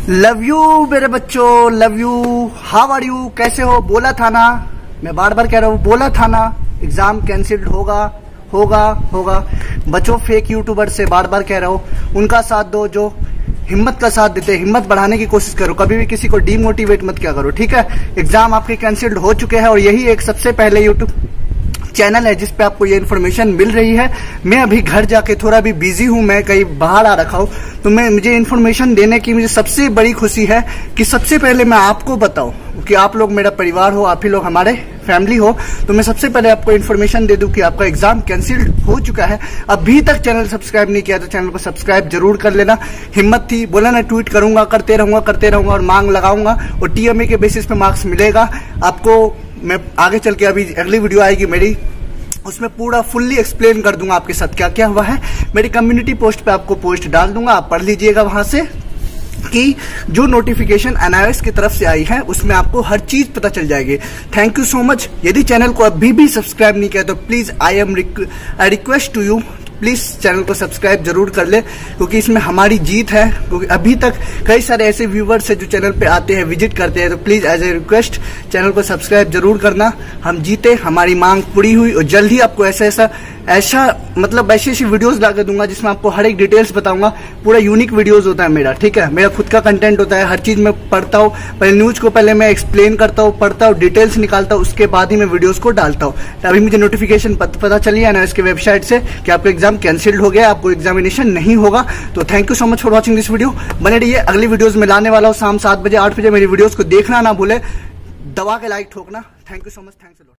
Love you मेरे बच्चों, love you. How are you, कैसे हो? बोला था ना, मैं बार बार कह रहा हूँ, बोला था ना एग्जाम कैंसिल्ड होगा होगा होगा। बच्चों, फेक यूट्यूबर से बार बार कह रहा हूँ, उनका साथ दो जो हिम्मत का साथ देते हैं। हिम्मत बढ़ाने की कोशिश करो, कभी भी किसी को डीमोटिवेट मत क्या करो, ठीक है? एग्जाम आपके कैंसिल्ड हो चुके हैं और यही एक सबसे पहले यूट्यूब चैनल है जिसपे आपको ये इन्फॉर्मेशन मिल रही है। मैं अभी घर जाके थोड़ा भी बिजी हूँ, मैं कहीं बाहर आ रखा हूँ, तो मुझे इन्फॉर्मेशन देने की मुझे सबसे बड़ी खुशी है कि सबसे पहले मैं आपको बताऊं कि आप लोग मेरा परिवार हो, आप ही लोग हमारे फैमिली हो, तो मैं सबसे पहले आपको इन्फॉर्मेशन दे दूं कि आपका एग्जाम कैंसिल हो चुका है। अभी तक चैनल सब्सक्राइब नहीं किया तो चैनल को सब्सक्राइब जरूर कर लेना। हिम्मत थी, बोला ना ट्वीट करूंगा, करते रहूंगा और मांग लगाऊंगा और टीएमए के बेसिस पे मार्क्स मिलेगा आपको। मैं आगे चल के अभी अगली वीडियो आएगी मेरी, उसमें पूरा फुल्ली एक्सप्लेन कर दूंगा आपके साथ क्या क्या हुआ है। मेरी कम्युनिटी पोस्ट पे आपको पोस्ट डाल दूंगा, आप पढ़ लीजिएगा वहां से कि जो नोटिफिकेशन एनआईएस की तरफ से आई है उसमें आपको हर चीज पता चल जाएगी। Thank you so much. यदि चैनल को अभी भी सब्सक्राइब नहीं किया तो please I request to you, please channel को सब्सक्राइब जरूर कर ले, क्योंकि इसमें हमारी जीत है। क्योंकि अभी तक कई सारे ऐसे व्यूवर्स है जो चैनल पे आते हैं, विजिट करते हैं, तो please as a request channel को सब्सक्राइब जरूर करना। हम जीते, हमारी मांग पूरी हुई और जल्द ही आपको ऐसा मतलब ऐसी वीडियोस ला के दूंगा जिसमें आपको हर एक डिटेल्स बताऊंगा। पूरा यूनिक वीडियोस होता है मेरा, ठीक है? मेरा खुद का कंटेंट होता है, हर चीज मैं पढ़ता हूँ, पहले न्यूज को पहले मैं एक्सप्लेन करता हूँ, पढ़ता हूँ, डिटेल्स निकालता हूँ, उसके बाद ही मैं वीडियोस को डालता हूँ। अभी मुझे नोटिफिकेशन पता चली है ना इसके वेबसाइट से कि आपका एग्जाम कैंसिल्ड हो गया, आपको एग्जामिनेशन नहीं होगा। तो thank you so much for watching this video. बने रहिए, अगली वीडियोज में लाने वाला हूँ शाम 7 बजे 8 बजे। मेरी वीडियोज को देखना ना भूले, दबा के लाइक ठोकना। Thank you so much, thanks a lot.